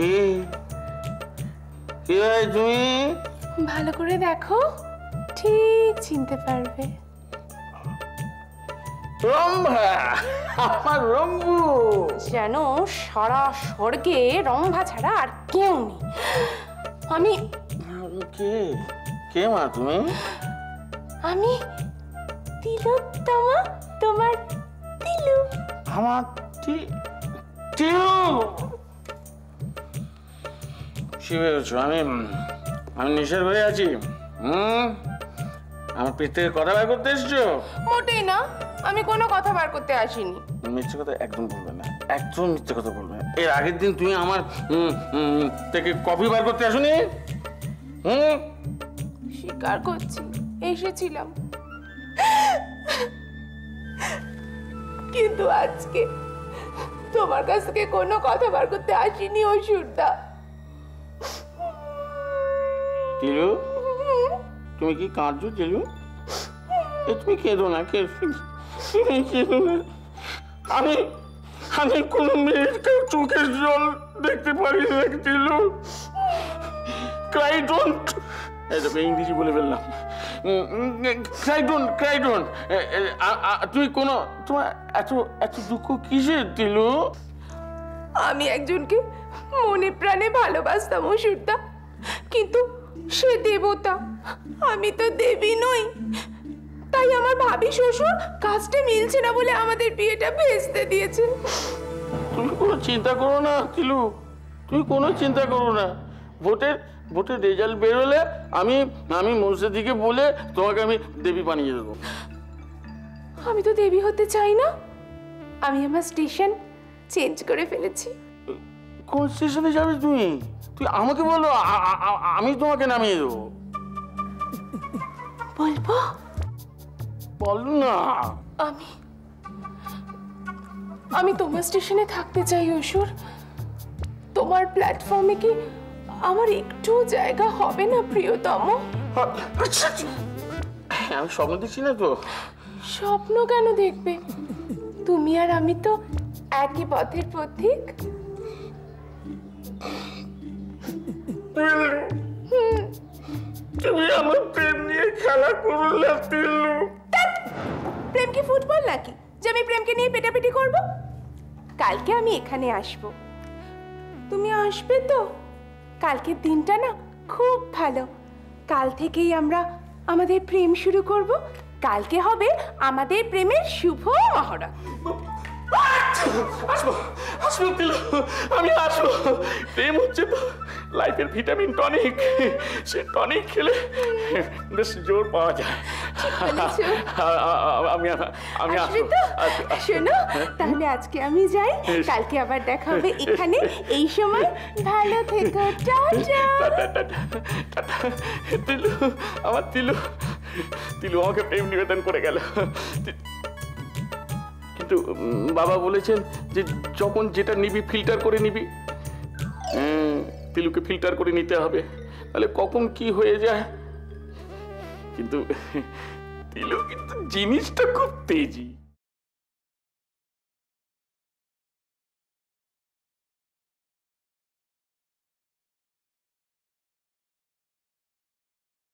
কি কি ভাই তুমি? ভালো করে দেখো, ঠিক চিনতে পারবে। রম্ভা, আমার রম্ভু। যেন সারা স্বর্গে রম্ভা ছাড়া আর কেউ নেই। আমি কে কে মা তুমি? আমি তিলোত্তমা, তোমার তিলু। আমার টিলু। কি ভেবেছো আমি নিষেধ হয়ে আছি? আমার পেট থেকে কথা বার করতে এসছো? মোটেই না, আমি কোনো কথা বার করতে আসিনি। মিথ্যে কথা একদম বলবে না, একদম মিথ্যে কথা বলবে না। এর আগের দিন তুমি আমার থেকে কফি বার করতে আসোনি? স্বীকার করছি, এসেছিলাম, কিন্তু আজকে তোমার কাছ থেকে কোনো কথা বার করতে আসিনি অসুরদা। তিলু, তুমি কি কাঁদছো তিলু? তুমি কেঁদো না, কেঁদো না। আমি কোনো মেয়ের চোখের জল দেখতে পারি না তিলু। ক্রাই ডোন্ট, ইংরেজি বলে ফেললাম। Cry don't. তুমি তোমার এত দুঃখ কিসের তিলু? আমি একজনকে মনে প্রাণে ভালোবাসতাম অসুরদা, কিন্তু সে দেবতা, আমি তো দেবী নই। তাই আমার ভাবি শ্বশুর কাজটা মিলছে না বলে আমাদের বিয়েটা ভেস্তে দিয়েছে। তুমি কোনো চিন্তা করো না তিলু, তুমি কোনো চিন্তা করো না। ভোটের রেজাল্ট বেরোলে আমি মনসাদিকে বলে তোমাকে আমি দেবী বানিয়ে দেবো। আমি তো দেবী হতে চাই না, আমি আমার স্টেশন চেঞ্জ করে ফেলেছি। কোন স্টেশনে যাবে তুমি? তুই আমাকে বলো, আমি তোমাকে নামিয়ে দেবো। বলবো? বল না। আমি তোমার স্টেশনে থাকতে চাই অসুর। তোমার প্ল্যাটফর্মে কি আমার একটু জায়গা হবে না প্রিয়তম? আমি স্বপ্ন দেখছি না তো। স্বপ্ন কেন দেখবে? তুমি আর আমি তো একই পথের পথিক। তুমি আমার প্রেম নিয়ে খেলা করলে তিলু। প্রেম কি ফুটবল নাকি যে আমি প্রেমকে নিয়ে পেটাপেটি করব? কালকে আমি এখানে আসব, তুমি আসবে তো? কালকের দিনটা না খুব ভালো, কাল থেকেই আমরা আমাদের প্রেম শুরু করব। কালকে হবে আমাদের প্রেমের শুভ মহড়া। আসবো তিলু, আমি আসবো। প্রেম হচ্ছে তো লাইফের ভিটামিন টনিক, সে টনিক খেলে বেশ জোর পাওয়া যায়। আমি আসবে তো? শোনো, তাহলে আজকে আমি যাই, কালকে আবার দেখা হবে এখানে এই সময়। ভালো থেকো, টাটা। তিলু, আমার তিলু আমাকে প্রেম নিবেদন করে গেল। কিন্তু বাবা বলেছেন যে যখন যেটা নিবি ফিল্টার করে নিবি। তিলুকে ফিল্টার করে নিতে হবে, তাহলে কখন কি হয়ে যায়। কিন্তু তিলু কিন্তু জিনিসটা খুব তেজি।